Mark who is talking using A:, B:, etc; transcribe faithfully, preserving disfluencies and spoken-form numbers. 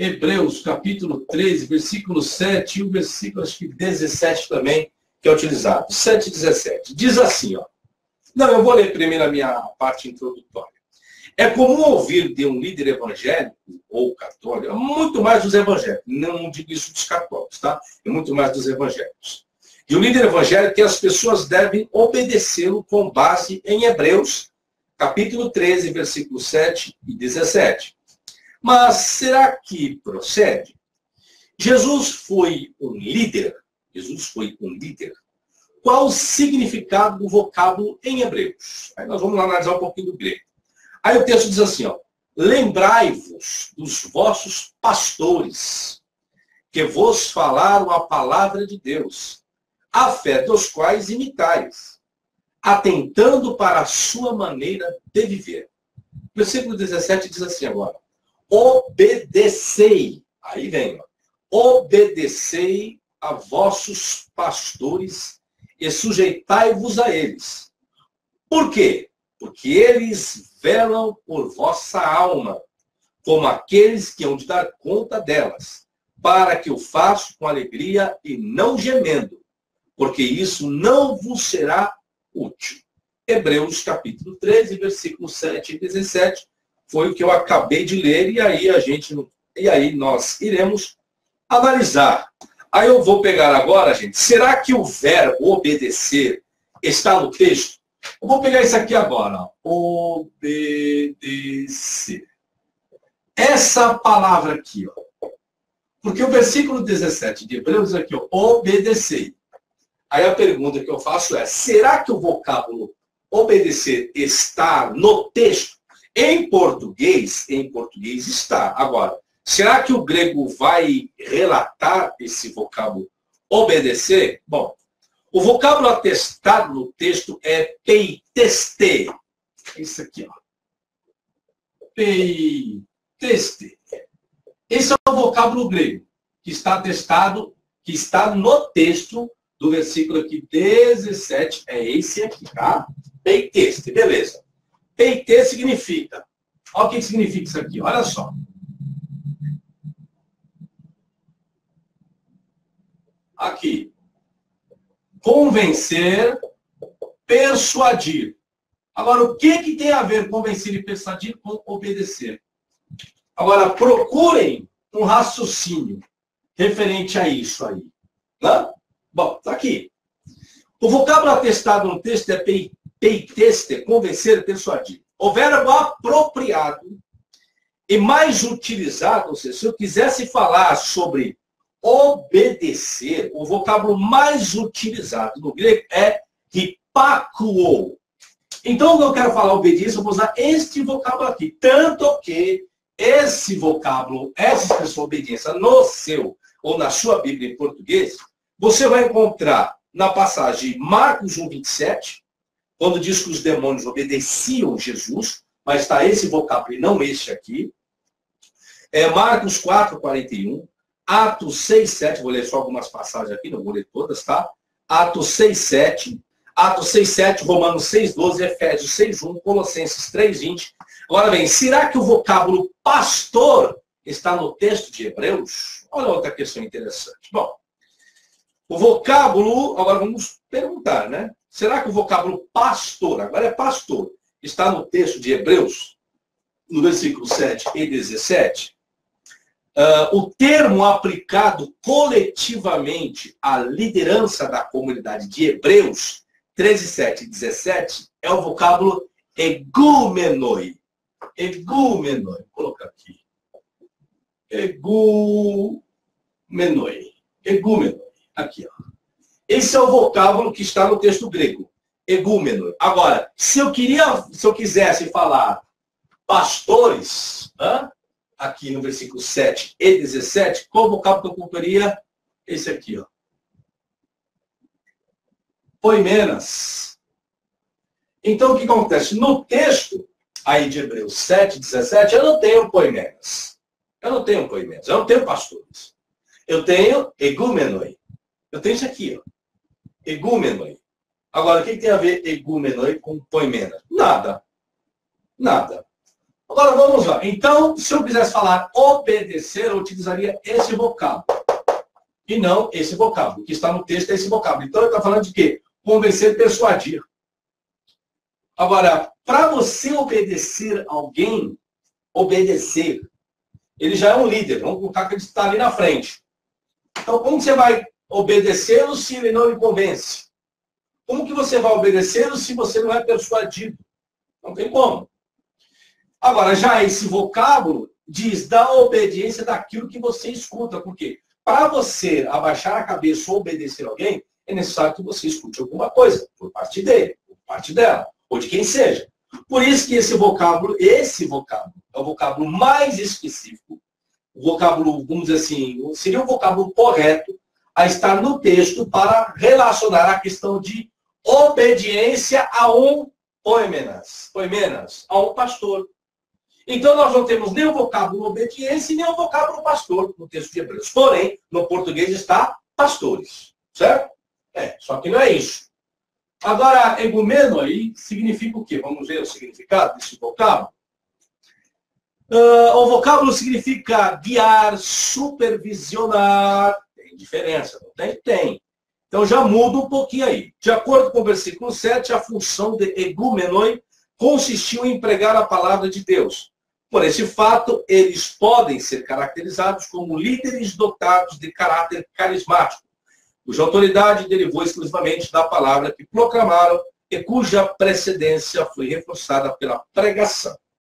A: Hebreus, capítulo treze, versículo sete, e o versículo, acho que dezessete também, que é utilizado. sete e dezessete. Diz assim, ó. Não, eu vou ler primeiro a minha parte introdutória. É comum ouvir de um líder evangélico, ou católico, muito mais dos evangélicos, não digo isso dos católicos, tá? É muito mais dos evangélicos. E o líder evangélico que as pessoas devem obedecê-lo com base em Hebreus, capítulo treze, versículos sete e dezessete. Mas será que procede? Jesus foi um líder. Jesus foi um líder. Qual o significado do vocábulo em Hebreus? Aí nós vamos analisar um pouquinho do grego. Aí o texto diz assim, ó. Lembrai-vos dos vossos pastores, que vos falaram a palavra de Deus, a fé dos quais imitais, atentando para a sua maneira de viver. Versículo dezessete diz assim agora. Obedecei. Aí vem, ó. Obedecei a vossos pastores e sujeitai-vos a eles. Por quê? Porque eles velam por vossa alma, como aqueles que hão de dar conta delas, para que o façam com alegria e não gemendo, porque isso não vos será útil. Hebreus capítulo treze, versículos sete e dezessete, foi o que eu acabei de ler, e aí a gente, e aí nós iremos analisar. Aí eu vou pegar agora, gente, será que o verbo obedecer está no texto? Eu vou pegar isso aqui agora, ó. Obedecer. Essa palavra aqui, ó. Porque o versículo dezessete de Hebreus diz aqui, ó, obedecei. Aí a pergunta que eu faço é, será que o vocábulo obedecer está no texto? Em português, em português está. Agora, será que o grego vai relatar esse vocábulo obedecer? Bom, o vocábulo atestado no texto é peiteste. Isso aqui, ó. Peiteste. Esse é o vocábulo grego, que está atestado, que está no texto do versículo aqui dezessete. É esse aqui, tá? Peiteste, beleza. Peiteste significa, olha o que significa isso aqui, olha só. Aqui. Convencer, persuadir. Agora, o que, que tem a ver convencer e persuadir com obedecer? Agora, procurem um raciocínio referente a isso aí. Né? Bom, tá aqui. O vocábulo atestado no texto é peiteste, convencer, persuadir. O verbo apropriado e mais utilizado, ou seja, se eu quisesse falar sobre obedecer, o vocábulo mais utilizado no grego é hipakuo. Então, quando eu quero falar obediência, eu vou usar este vocábulo aqui. Tanto que esse vocábulo, essa expressão obediência, no seu ou na sua Bíblia em português, você vai encontrar na passagem Marcos um, vinte e sete, quando diz que os demônios obedeciam Jesus, mas está esse vocábulo e não este aqui. É Marcos quatro, quarenta e um. Atos seis, sete, vou ler só algumas passagens aqui, não vou ler todas, tá? Atos seis, sete, Atos seis, sete, Romanos seis, doze, Efésios seis, um, Colossenses três, vinte. Agora bem, será que o vocábulo pastor está no texto de Hebreus? Olha outra questão interessante. Bom, o vocábulo, agora vamos perguntar, né? Será que o vocábulo pastor, agora é pastor, está no texto de Hebreus, no versículo sete e dezessete? Uh, o termo aplicado coletivamente à liderança da comunidade de Hebreus, treze, sete e dezessete, é o vocábulo egúmenoi. Egúmenoi. Vou colocar aqui. Egúmenoi. Egúmenoi. Aqui, ó. Esse é o vocábulo que está no texto grego. Egúmenoi. Agora, se eu queria, se eu quisesse falar pastores, hã? Aqui no versículo sete e dezessete, qual o vocábulo que eu colocaria? Esse aqui, ó. Poimenas. Então, o que acontece? No texto aí de Hebreus sete, dezessete, eu não tenho poimenas. Eu não tenho poimenas. Eu não tenho pastores. Eu tenho egúmenoi. Eu tenho isso aqui, ó. Egúmenoi. Agora, o que tem a ver egúmenoi com poimenas? Nada. Nada. Agora vamos lá. Então, se eu quisesse falar obedecer, eu utilizaria esse vocábulo. E não esse vocábulo. O que está no texto é esse vocábulo. Então, ele está falando de quê? Convencer, persuadir. Agora, para você obedecer alguém, obedecer, ele já é um líder. Vamos colocar que ele está ali na frente. Então, como você vai obedecê-lo se ele não lhe convence? Como que você vai obedecê-lo se você não é persuadido? Não tem como. Agora, já esse vocábulo diz da obediência daquilo que você escuta. Por quê? Para você abaixar a cabeça ou obedecer alguém, é necessário que você escute alguma coisa, por parte dele, por parte dela, ou de quem seja. Por isso que esse vocábulo, esse vocábulo, é o vocábulo mais específico, o vocábulo, vamos dizer assim, seria o vocábulo correto a estar no texto para relacionar a questão de obediência a um poimenas, poimenas, a um pastor. Então, nós não temos nem o vocábulo obediência e nem o vocábulo pastor no texto de Hebreus. Porém, no português está pastores. Certo? É, só que não é isso. Agora, egumeno aí significa o quê? Vamos ver o significado desse vocábulo. Uh, o vocábulo significa guiar, supervisionar. Tem diferença, não tem? Tem. Então, já muda um pouquinho aí. De acordo com o versículo sete, a função de egumenoi consistiu em pregar a palavra de Deus. Por esse fato, eles podem ser caracterizados como líderes dotados de caráter carismático, cuja autoridade derivou exclusivamente da palavra que proclamaram e cuja precedência foi reforçada pela pregação.